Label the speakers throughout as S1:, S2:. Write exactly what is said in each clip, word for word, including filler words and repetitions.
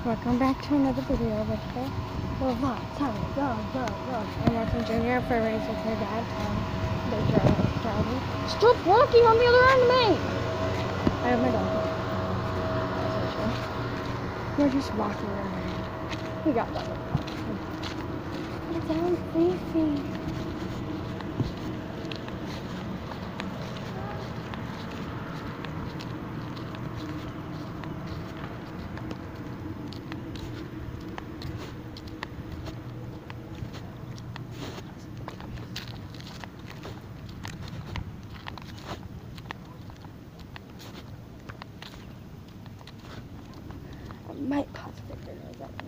S1: Welcome back to another video with the well, vlog, sorry, vlog, vlog, vlog. I'm watching Junior for a race with her dad. Um, they're driving, driving. Stop walking on the other end of me! I have my dog. We're just walking around. We got dog. It's down, Fifi. I might possibly do that now.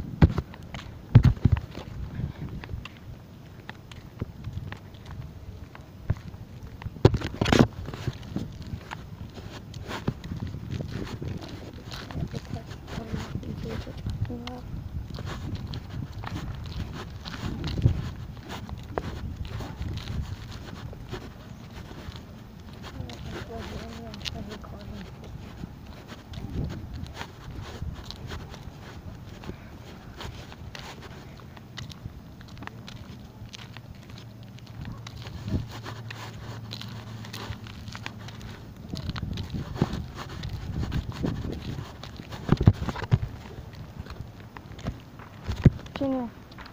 S1: Junior.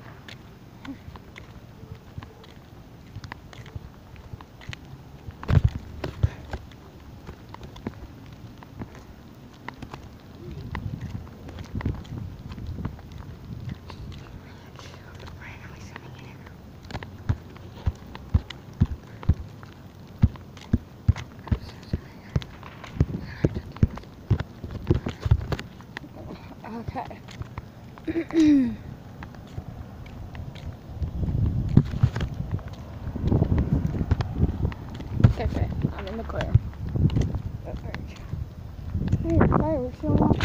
S1: Okay. Okay, I'm in the clear. Hey, fireworks going off.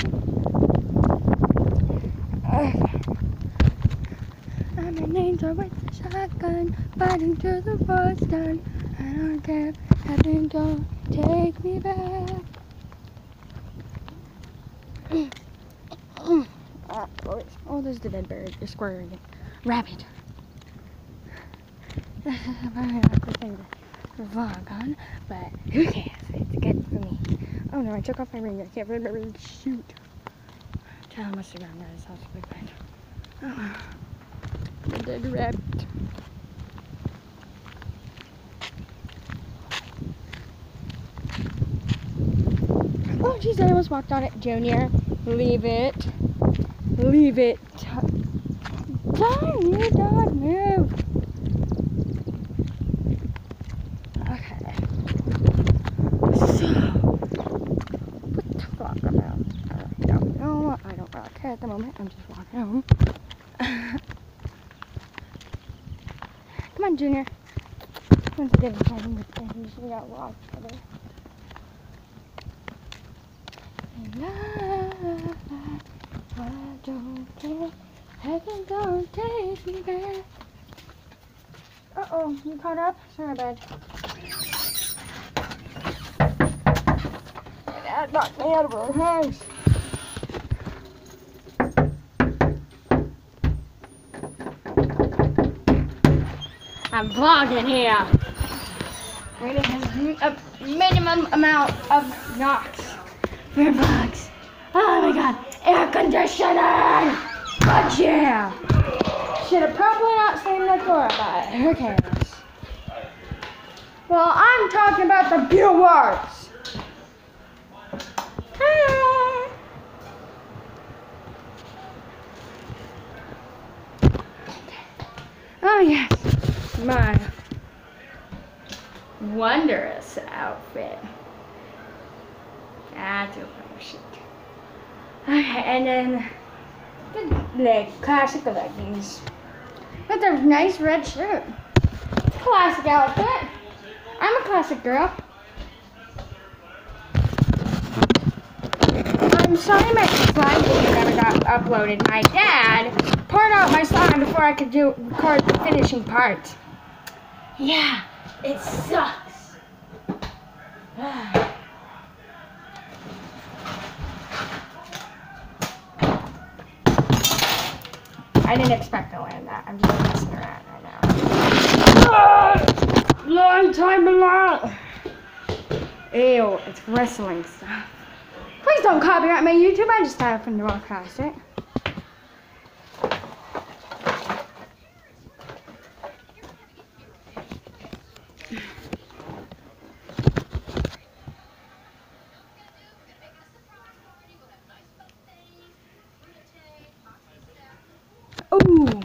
S1: I'm an angel with a shotgun, fighting through the forest done. I don't care, heaven don't take me back. Ah, boys. Oh, there's the dead bird. You're squirring. Rabbit. Very awkward thing to vlog on, but who cares? It's good for me. Oh no, I took off my ring. I can't remember to shoot. Tell him must have around that his house will be fine. Oh, the dead rabbit. Oh jeez, I almost walked on it. Junior, leave it. Leave it. Darn you, dog, move. Okay. So, what the fuck about? I don't know. I don't really care at the moment. I'm just walking home. Come on, Junior. Once again, I'm talking with things. We got lost together. And I, I don't care. Heaven don't take me back. Uh oh, you caught up? Sorry, bud. Dad knocked me out of our house. I'm vlogging here. Rating has a minimum amount of knocks for vlogs. Oh my god, air conditioning! But yeah! Should have probably not slammed that door, but who cares? Well, I'm talking about the viewers. Oh yes, my wondrous outfit. That's a shit. Okay, and then the leg, classic leggings with a nice red shirt. It's a classic outfit. I'm a classic girl. I'm sorry my slime video never got uploaded. My dad poured out my slime before I could do record the finishing part. Yeah, it sucks. I didn't expect to land that. I'm just messing around right now. Long time along. Ew, it's wrestling stuff. Please don't copyright my YouTube. I just happened to broadcast it. Ooh.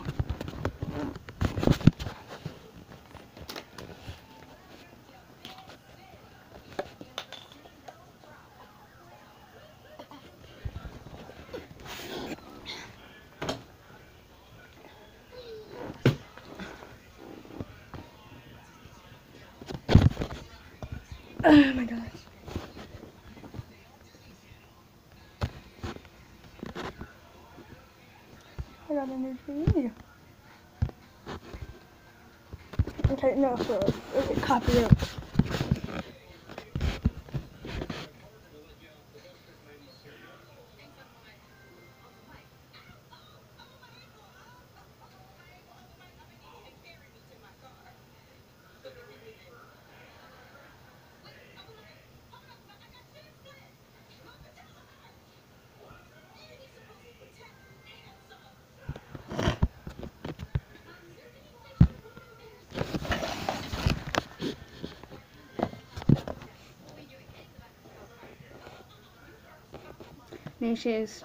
S1: Oh my gosh. I got a new T V. Okay, no, so it's copyright. Nishes.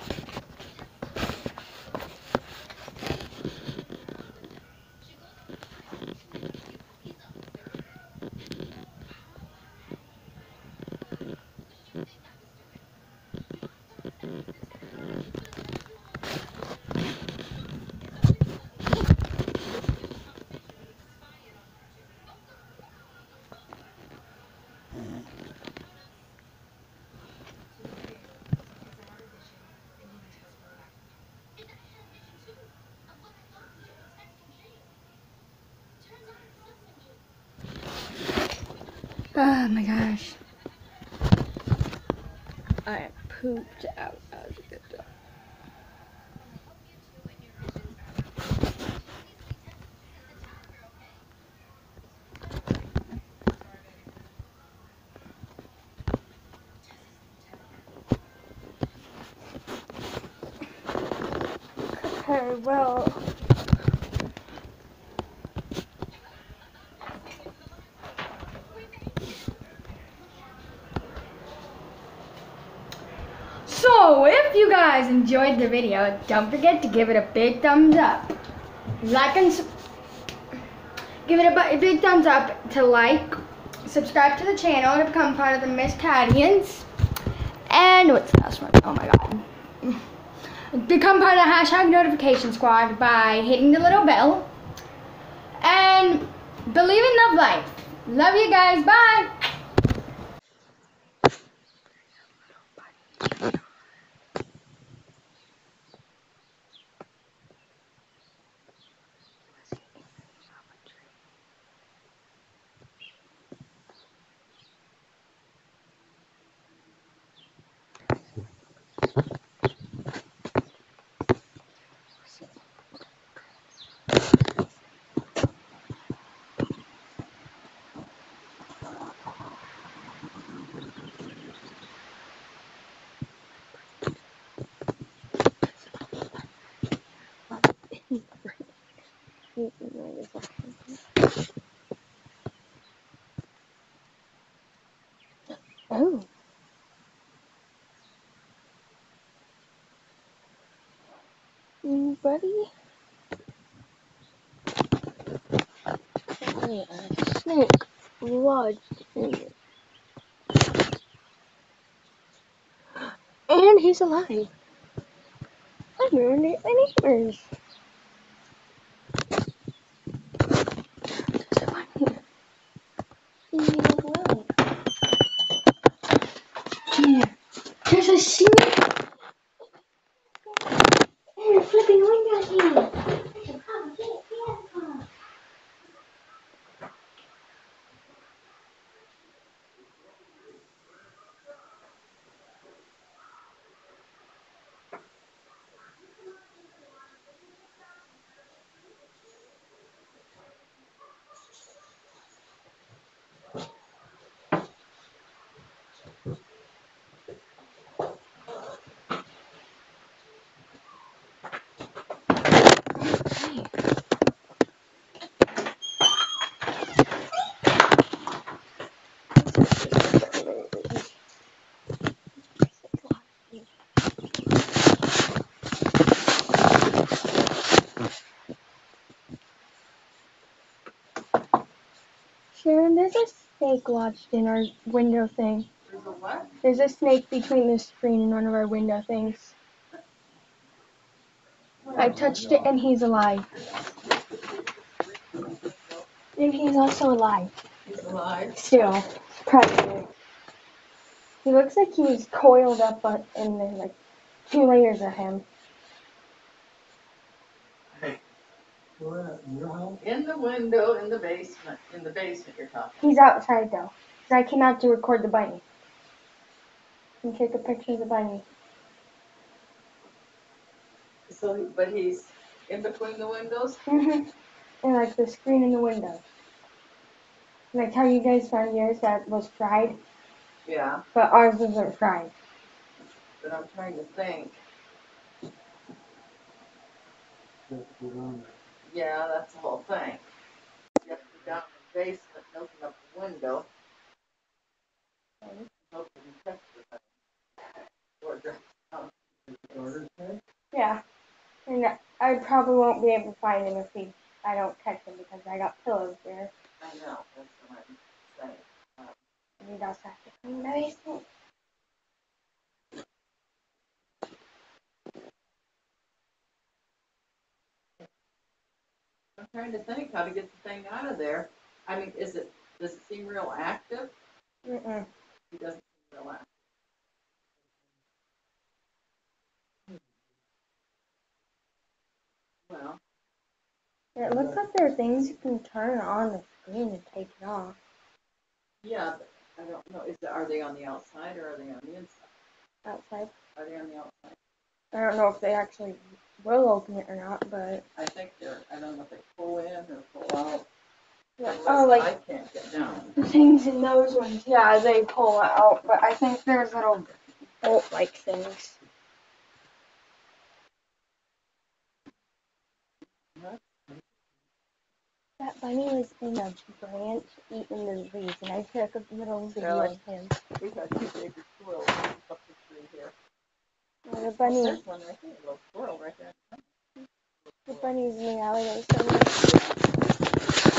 S1: Oh my gosh. I pooped out. That was a good job. Okay, well. So, if you guys enjoyed the video, don't forget to give it a big thumbs up. Like and su give it a, a big thumbs up to like, subscribe to the channel to become part of the Miss Cadians. And what's the last one? Oh my god. Become part of the hashtag notification squad by hitting the little bell. And believe in love life. Love you guys. Bye. Oh. You ready? Yeah, a snake lodged in it. And he's alive. I learned it my neighbors. There's one here. Leave me alone. Here. There's a snake. And a flipping window here. Come, get it, get it, come. there's a snake lodged in our window thing.
S2: There's a what?
S1: There's a snake between the screen and one of our window things. I touched it and he's alive. And he's also alive.
S2: He's alive.
S1: Still. Predator. He looks like he's coiled up and there's like two layers of him.
S2: In the window, in the basement. In the basement you're talking.
S1: He's outside though. So I came out to record the bunny. And take a picture of the bunny.
S2: So, but he's in between the windows?
S1: Mm-hmm. And like the screen in the window. Like how you guys found yours that was fried?
S2: Yeah.
S1: But ours wasn't fried.
S2: But I'm trying to think. Yeah, that's the whole thing. You have to go down in the basement and open up the window. Hope you can touch the thing. Or drops down.
S1: Yeah. And I probably won't be able to find him if he, I don't catch him because I got pillows there.
S2: I know, that's what I'm saying. Um,
S1: And we'd also have to clean the basement.
S2: I'm trying to think how to get the thing out of there. I mean, is it, does it seem real active?
S1: Mm-mm.
S2: It doesn't seem real active. Well,
S1: It looks like there are things you can turn on the screen to take it off.
S2: yeah, but I don't know. Is it, are they on the outside or are they on the inside?
S1: Outside.
S2: Are they on the outside?
S1: I don't know if they actually will open it or not, but.
S2: I think they're, I don't know if they pull in or pull out.
S1: Yeah.
S2: Unless
S1: Oh, like
S2: I can't get down.
S1: the things in those ones. Yeah, they pull out, but I think there's little bolt-like things. That bunny was in a branch eating the leaves, and I took a little video
S2: Really?
S1: of him.
S2: We've got two baby squirrels up the tree here.
S1: Well, the
S2: Oh,
S1: bunny,
S2: there's one right there, a little squirrel right there.
S1: the bunny's in the alleyway somewhere.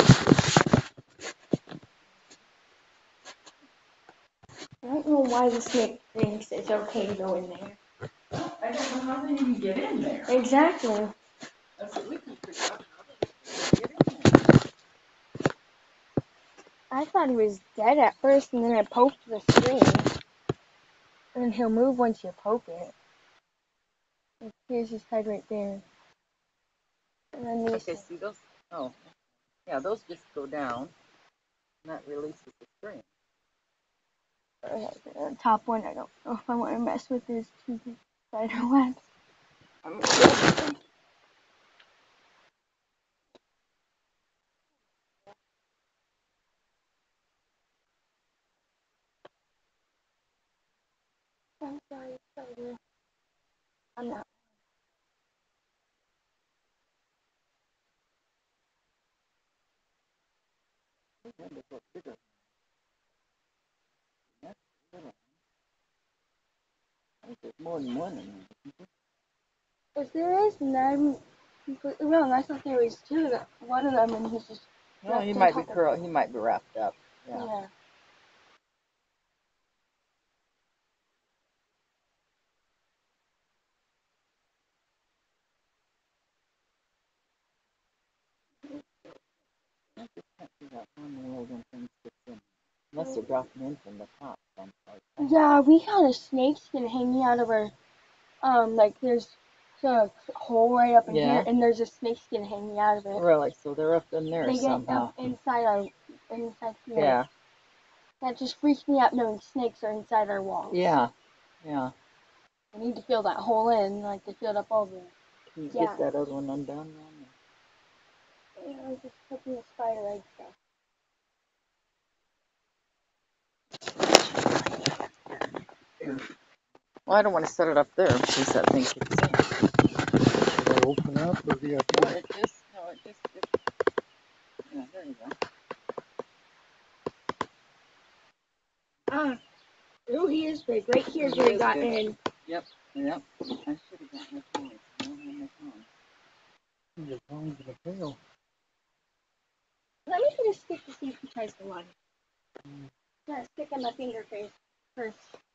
S1: I don't know why the snake thinks it's okay to go in there.
S2: I don't know how they even get in there.
S1: Exactly.
S2: That's what we can figure out. How they get in there.
S1: I thought he was dead at first, and then I poked the screen. And he'll move once you poke it. Like, here's his head right there. And then these.
S2: Okay, see those? Oh, yeah, those just go down, and that releases the string.
S1: Okay, the top one, I don't know if I want to mess with his two spider webs. I'm gonna I'm sorry, spider. I'm not.
S2: There's more than one in there.
S1: If there is, then I'm completely wrong. I thought there was two. That one of them, and he's just.
S2: Well, he might be curled. He might be wrapped up. Yeah.
S1: Yeah.
S2: Unless they're dropping in from the top.
S1: Yeah, we had a snake skin hanging out of our, um, like there's a hole right up in
S2: Yeah.
S1: here, and there's a snake skin hanging out of it.
S2: Really? So they're up in there
S1: They get
S2: somehow.
S1: up inside our, inside here.
S2: Yeah.
S1: That just freaks me out knowing snakes are inside our walls.
S2: Yeah. Yeah.
S1: We need to fill that hole in, like they filled up all the.
S2: Can you
S1: Yeah.
S2: get that other one undone now?
S1: Yeah, I was just putting the spider egg stuff.
S2: Well, I don't want to set it up there in case that thing kicks in.
S3: Should I open up or do you have to?
S2: No, it just, no, it just, it, yeah, there you go.
S1: Ah, oh, he is big. Right here's
S2: He
S1: where he
S2: is
S1: got
S2: big.
S1: in.
S2: Yep, yep. I should have gotten my tongs. I don't have my tongs.
S3: Your tongue's in the tail.
S1: Let me get a stick to see if he tries to run. Gotta stick on my finger face first.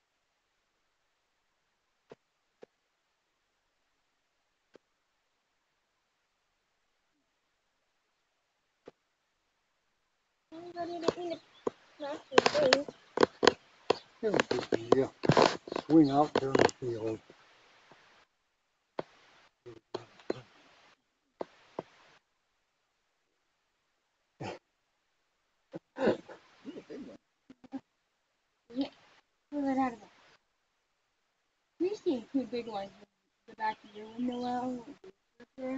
S1: Anybody didn't mean to crack your face.
S3: It was just a uh, swing out there in the field.
S2: He's a big one.
S1: Pull it out of there. We've seen two big ones in the back of your window well. There.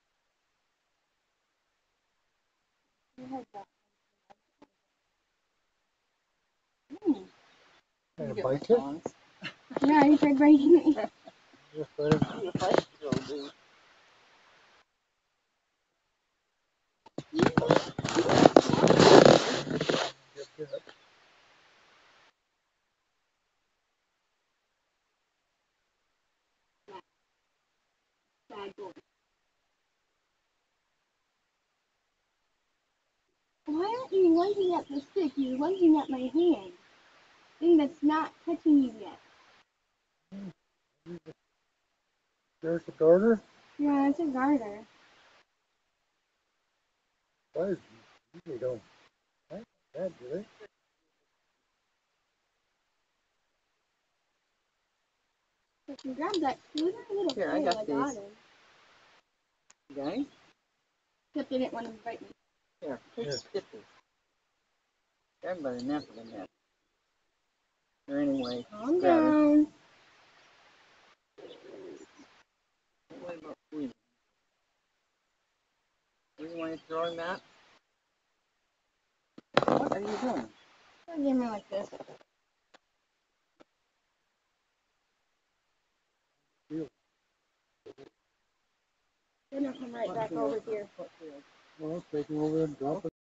S1: You had that. Hmm.
S3: And
S2: You
S3: it
S2: get
S3: bites
S2: my
S3: it.
S2: tongs.
S1: Yeah, you tried biting me.
S3: Just let it
S2: You a fight still, dude.
S3: get bit.
S1: Bad boy. Why aren't you lunging at the stick? You're lunging at my hand. Thing that's not touching you yet.
S3: There's the garter.
S1: Yeah, it's a garter.
S3: Guys, usually don't like that, do they?
S1: If you grab that sweet little
S2: Here, I
S1: tail,
S2: got
S1: I got
S2: these.
S1: him.
S2: You got him?
S1: Except they didn't want to bite me.
S2: Here, take
S3: Here.
S2: stiffy. Grab him by the neck of the neck. Or anyway,
S1: Calm
S2: grab him.
S1: down.
S2: What about squeezing? Where do you want to throw him at? What are you doing?
S1: Don't give me like this.
S3: Feel.
S1: Then I'll come right
S2: What
S1: back
S2: field?
S1: over here.
S2: What field?
S3: Well, take it over and drop it.